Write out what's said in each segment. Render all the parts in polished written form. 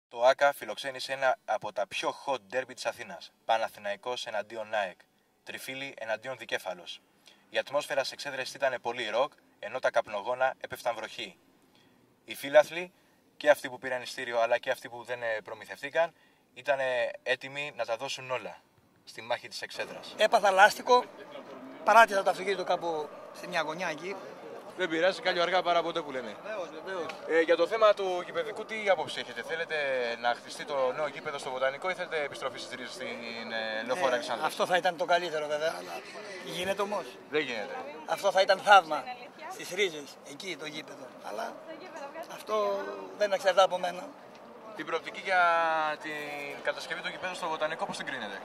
Το ΆΚΑ φιλοξένησε ένα από τα πιο hot derby της Αθήνας. Παναθηναϊκός εναντίον ΑΕΚ. Τριφύλι εναντίον Δικέφαλος. Η ατμόσφαιρα σε εξέδρες ήταν πολύ ροκ, ενώ τα καπνογόνα έπεφταν βροχή. Οι φίλαθλοι, και αυτοί που πήραν ειστήριο αλλά και αυτοί που δεν προμηθευτήκαν, ήταν έτοιμοι να τα δώσουν όλα στη μάχη της εξέδρας. Έπαθα λάστιχο, παράτησα το αυτοκίνητο κάπου σε μια γωνιά εκεί. Δεν πειράζει, κάλλιο αργά παρά ποτέ που λένε. Βεβαίως. Για το θέμα του γηπεδικού, τι άποψη έχετε? Θέλετε να χτιστεί το νέο γήπεδο στο Βοτανικό ή θέλετε επιστροφή στις ρίζες στην Λεωφόρο Αλεξάνδρου? Αυτό θα ήταν το καλύτερο βέβαια, αλλά γίνεται όμως. Δεν γίνεται. Αυτό θα ήταν θαύμα στις ρίζες, εκεί το γήπεδο. Αλλά αυτό δεν εξαρτάται από μένα. Την προοπτική για την κατασκευή του γηπέδου στο Βοτανικό πώς την κρίνετε?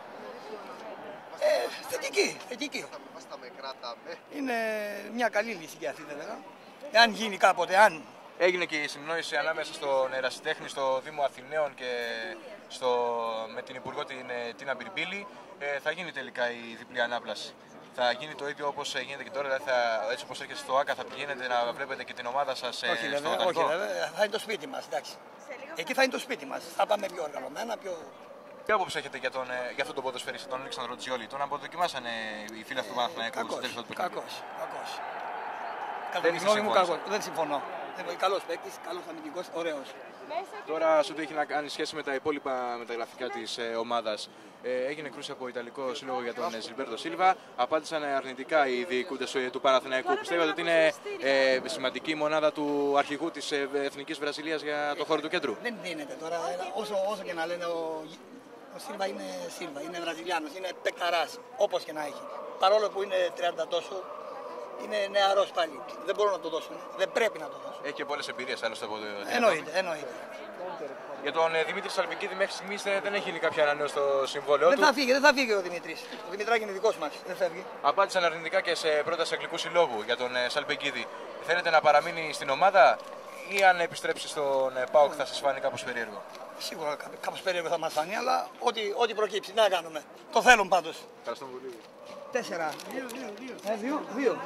Θετική. Είναι μια καλή λύση και αυτή βέβαια. Εάν γίνει κάποτε, αν. Έγινε και η συνεννόηση ανάμεσα στον ερασιτέχνη, στο Δήμο Αθηναίων και με την Υπουργό την Τίνα Μπιρμπίλη. Θα γίνει τελικά η διπλή ανάπλαση. Θα γίνει το ίδιο όπως γίνεται και τώρα, δηλαδή έτσι όπως έρχεστε στο ΆΚΑ θα πηγαίνετε να βλέπετε και την ομάδα σας στο Βοτανικό? Όχι βέβαια, θα είναι το σπίτι μας, εντάξει. Εκεί θα είναι το σπίτι μας, θα πάμε πιο οργανωμένα, πιο... Τι άποψη έχετε για αυτόν τον ποδοσφαιριστή, τον Αλέξανδρο Τζιόλι? Τον αποδοκιμάσανε οι φίλοι αυτού του Παναθηναϊκού στο τέλος του παιχνιδιού. Κακός. Κατά τη γνώμη μου κακός, δεν συμφωνώ. Καλός παίκτης, καλός αμυντικός, ωραίος. Τώρα, σε ό,τι έχει να κάνει σχέση με τα υπόλοιπα μεταγραφικά της ομάδας, έγινε κρούση από Ιταλικό Σύλλογο για τον Ζιλμπέρτο Σίλβα. Απάντησαν αρνητικά οι διοικούντες του Παναθηναϊκού. Πιστεύετε ότι είναι σημαντική η μονάδα του αρχηγού της Εθνικής Βραζιλίας για το χώρο του κέντρου? Δεν δίνεται τώρα. Όσο και να λένε, ο Σίλβα είναι Βραζιλιάνος, είναι παικταράς, όπως και να έχει. Παρόλο που είναι 30 τόσο, είναι νεαρός πάλι. Δεν μπορούν να το δώσουν. Δεν πρέπει να το δώσουν. Έχει και πολλές εμπειρίες άλλωστε από το. Εννοείται. Για τον Δημήτρη Σαλπικίδη μέχρι στιγμής δεν έχει γίνει κάποια ανανέωση στο συμβόλαιό του. Δεν θα φύγει ο Δημήτρης. Ο Δημητράκη είναι δικός μας. Δεν φεύγει. Απάντησαν αρνητικά και σε πρόταση Αγγλικού Συλλόγου για τον Σαλπικίδη. Θέλετε να παραμείνει στην ομάδα ή αν επιστρέψει στον ΠΑΟΚ θα σας φάνει κάπως περίεργο? Σίγουρα κάπως περίεργο θα μας φανεί, αλλά ό,τι προκύψει, να κάνουμε. Το θέλουν πάντως. Ευχαριστώ πολύ. 4. 2.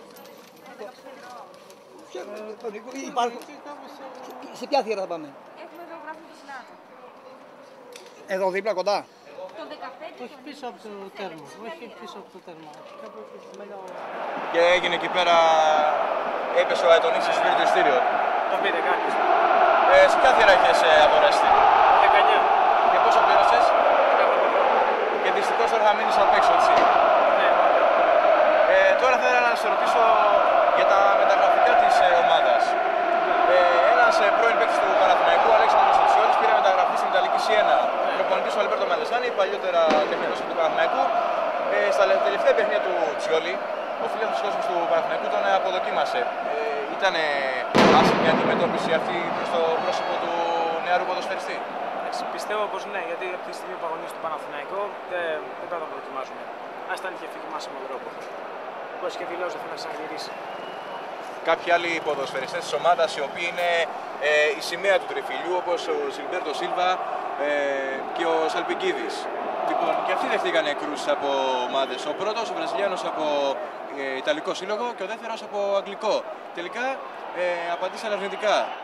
Υπάρχουν. Σε ποια θύρα θα πάμε? Έχουμε εδώ γράφει του συνάδελφου. Εδώ δίπλα κοντά. Το 15. Όχι πίσω από το τέρμα. Όχι πίσω από το τέρμα. Και έγινε εκεί πέρα, έπεσε ο Αετονής σε σπίτι του ειστήριο. Το πήρε κάποιος. Σε ποια θύρα είχες αγοράσει? 19. Και πόσο πλήρωσες? Και δυστυχώς τώρα θα μείνεις απ' έξω, έτσι. Ναι. Τώρα θα ήθελα να σε ρωτήσω για τα μεταγραφικά της ομάδας. Ένας πρώην παίκτης του Παναθηναϊκού, Αλέξανδρος Τζιόλις, πήρε μεταγραφή στην Ιταλική Σιένα. Προπονητής ο Αλμπέρτο Μαλεσάνη, παλιότερα τεχνικός του Παναθηναϊκού. Στα τελευταία παιχνίδια του Τζιόλι, ο φίλος του κόσμου του Παναθηναϊκού τον αποδοκίμασε. Ήταν άσχημη αντιμετώπιση αυτή προς το πρόσωπο του νεαρού ποδοσφαιριστή? Πιστεύω πως ναι, γιατί από τη στιγμή που αγωνίζει του Παναθηναϊκό δεν πρέπει να τον δοκιμάζουμε. Ας ήταν είχε φύγει με άσχημο τρόπο. Όπως και δηλώσει δεν θα ξαναγυρίσει. Κάποιοι άλλοι ποδοσφαιριστές της ομάδας οι οποίοι είναι η σημαία του τριφυλιού, όπως ο Ζιλμπέρτο Σίλβα και ο Σαλπικίδης. Λοιπόν, και αυτοί δεχτήκαν κρούσεις από ομάδες. Ο πρώτος, ο Βραζιλιάνος, από Ιταλικό Σύλλογο και ο δεύτερος από Αγγλικό. Τελικά απαντήσαν αρνητικά.